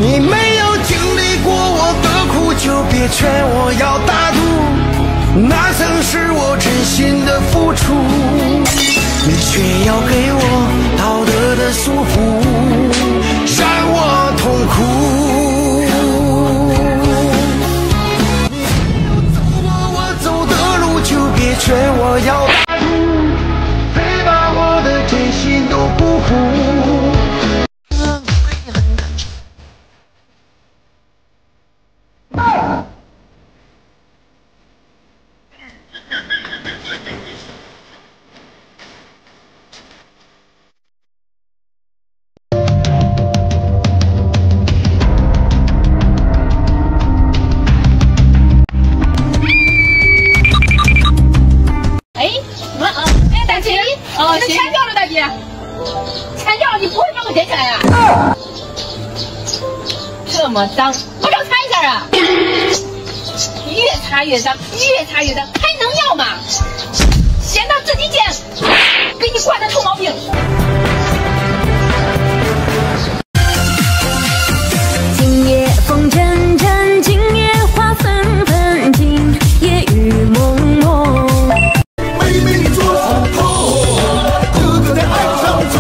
你没有经历过我的苦，就别劝我要大度，那曾是我真心的付出，你却要给我道德的束缚，让我痛苦。你没有走过我走的路，就别劝我要大度，别把我的真心都辜负。 哦，钱掉了，大姐，钱掉了，你不会帮我捡起来呀？这么脏，不让擦一下啊？越擦越脏，越擦越脏，还能要吗？闲到自己捡，给你惯的臭毛病。 今夜风阵阵，今夜花纷纷，今夜雨蒙蒙。 妹妹你做好头，哥哥在爱上走，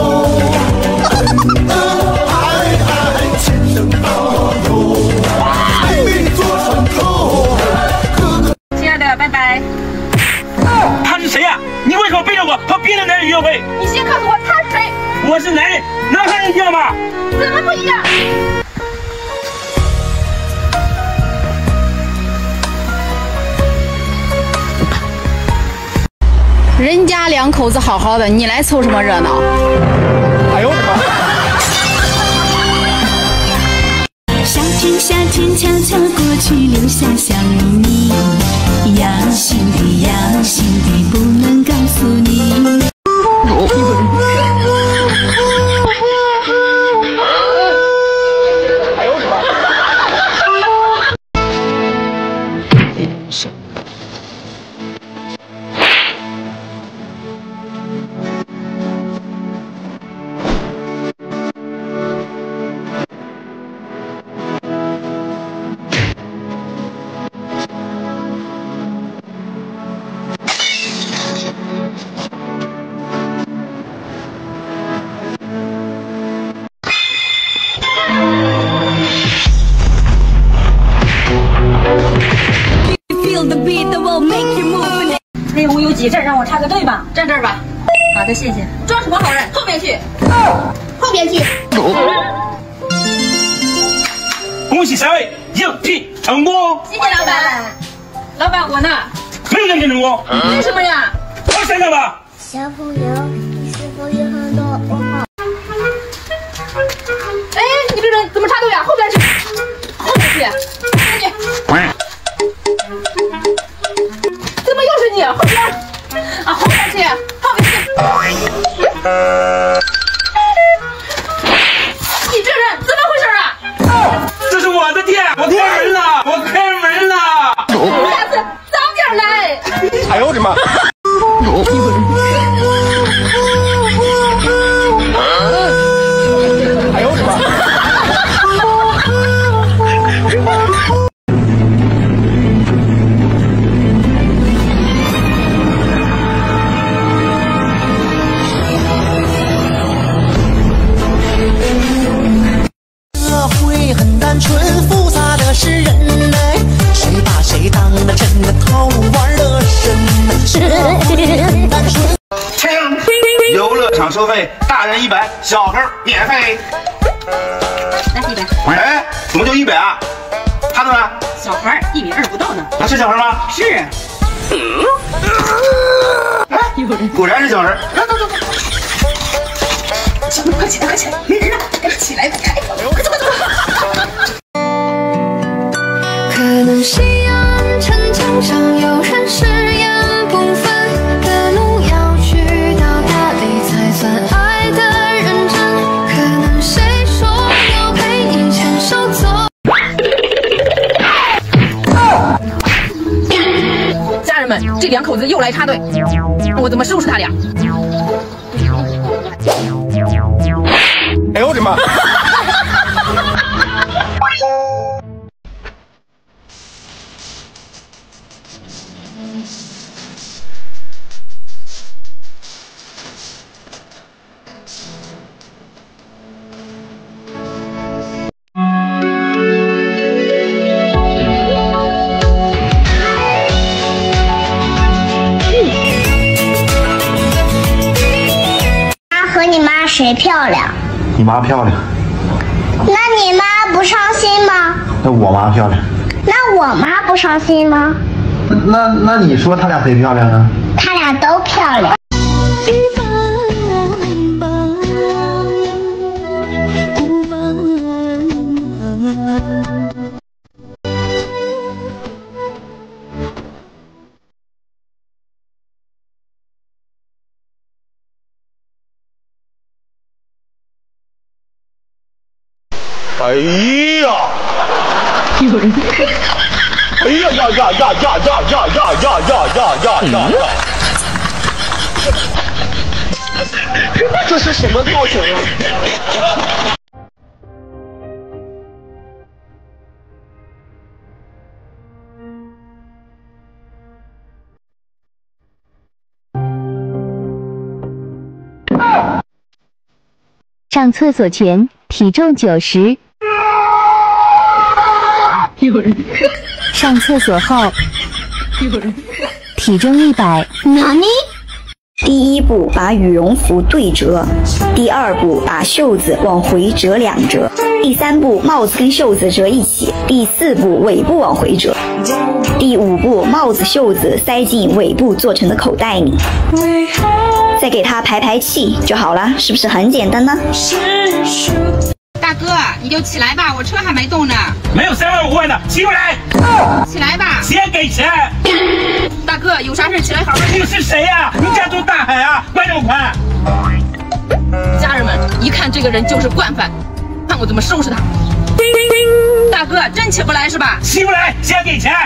爱前生到头。妹妹你做好头，哥哥。 亲爱的，拜拜。 他是谁呀？你为什么背着我和别的男人约会？ 你先告诉我他是谁？ 我是男人，能和人一样吗？ 怎么不一样？人家两口子好好的，你来凑什么热闹？ 哎呦我的妈！ 夏天，夏天悄悄过去，留下小秘密，要心底，要心底，不能告诉你。 哎呦我的妈！ 内务有几阵，让我插个队吧。站这儿吧。好的，谢谢。装什么好人？后面去。后面去。 恭喜3位应聘成功！ 谢谢老板。老板，我呢？ 没有应聘成功。 为什么呀？ 我想想吧。 小朋友，你是否有很多问号？ 哎，你这人怎么插队呀？后边去。后面去。后面去。怎么又是你？后边啊，后边去，后面去。你这人怎么回事啊？ 这是我的店，我开门了，我开门了。 下次早点来。 哎呦我的妈！哎呦我的妈！社会很单纯，复杂的是人类，谁把谁当了真的套路玩得深？社会很单纯。 游乐场收费，大人100，小孩免费。 来100。 哎，怎么就100啊？他呢？ 小孩1.2米不到呢。 他是小孩吗？ 是。 哎，果然是小孩。走走走。 小妹，快起来，快起来，没人了，赶紧起来，快走快走。 可能夕阳城墙上有人誓言不分的路，要去到哪里才算爱的认真？可能谁说要陪你牵手走？ 家人们，这两口子又来插队，我怎么收拾他俩？ 哎呦我的妈！ 谁漂亮？ 你妈漂亮。 那你妈不伤心吗？ 那我妈漂亮。 那我妈不伤心吗？ 那你说他俩谁漂亮啊？ 他俩都漂亮。 哎呀！有人！哎呀呀呀呀呀呀呀呀呀呀！这是什么造型啊？ 上厕所前体重90。有人。上厕所后。有人。体重100。 哪里？ 第一步，把羽绒服对折；第二步，把袖子往回折2折；第三步，帽子跟袖子折一起；第四步，尾部往回折；第五步，帽子袖子塞进尾部做成的口袋里。再给它排气就好了，是不是很简单呢？ 大哥，你就起来吧，我车还没动呢。 没有3万5万的，起过来！ 起来吧， 先给钱。 大哥，有啥事起来好好说。 你是谁呀？你家住大海啊？快这么快！ 家人们一看这个人就是惯犯，看我怎么收拾他。大哥，真起不来是吧？ 起不来，先给钱。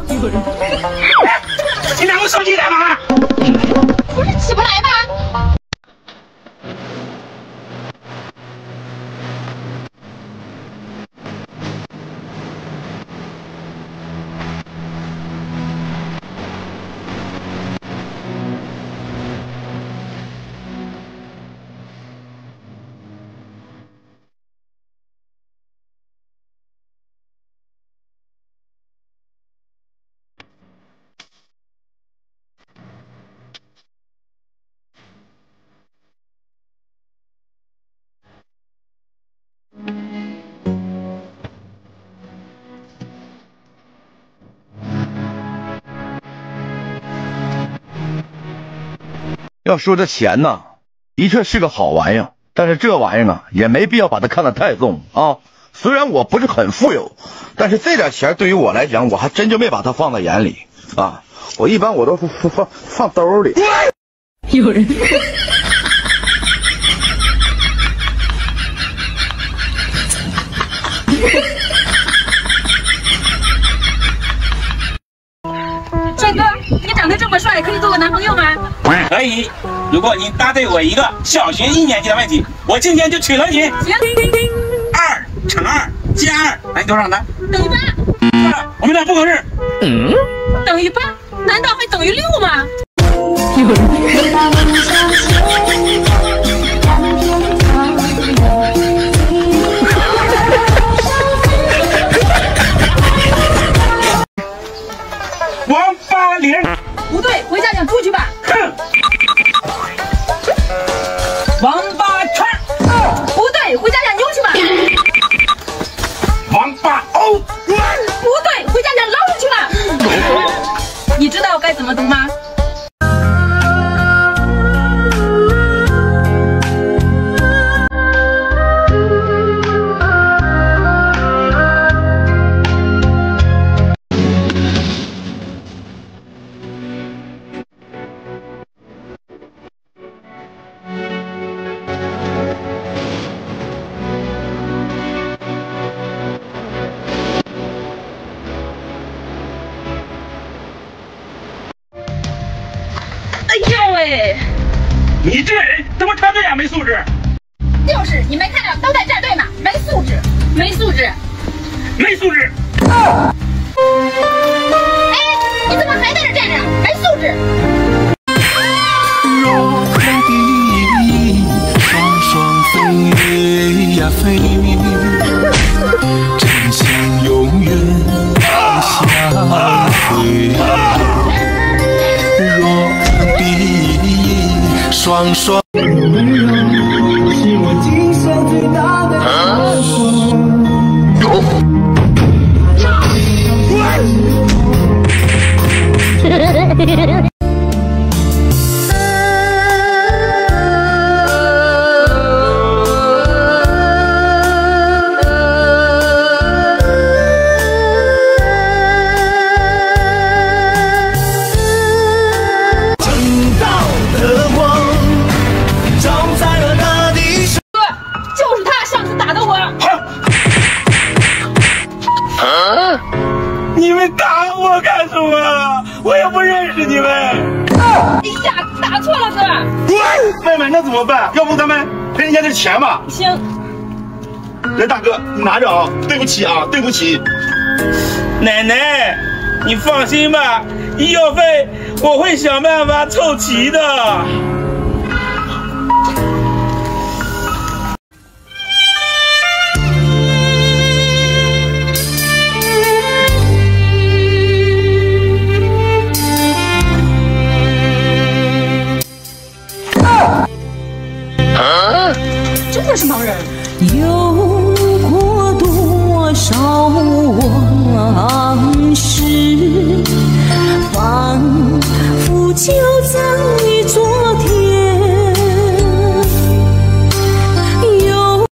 你拿我手机干嘛？ 不是起不来吗？ 要说这钱呢，的确是个好玩意儿，但是这玩意儿啊，也没必要把它看得太重啊。虽然我不是很富有，但是这点钱对于我来讲，我还真就没把它放在眼里啊。我一般我都放兜里。 有人。 帅哥，你长得这么帅，可以做我男朋友吗？ 可以，如果你答对我一个小学1年级的问题，我今天就娶了你。 行。 2乘2加2等于多少呢？ 等于8。 我们俩不合适。 等于8，难道还等于6吗？ 有人。 王八零。 不对，回家养猪去吧。 哼。王八圈。 不对，回家养牛去吧。 王八欧。 不对，回家养老鼠去吧。你知道该怎么读吗？ 你这人怎么穿这样没素质？ 就是你没看到都在站队吗？没素质，没素质， 没素质。 哎，你怎么还在这站着？没素质。 若天地双双飞呀飞，真想永远相随。若地双双温柔，希望们打我干什么？我也不认识你们。 哎呀，打错了哥。 妹妹，那怎么办？要不咱们赔人家点钱吧？ 行。 来，大哥，你拿着啊！对不起啊，对不起。 奶奶，你放心吧，医药费我会想办法凑齐的。 真的是盲人。 有过多少往事，仿佛就在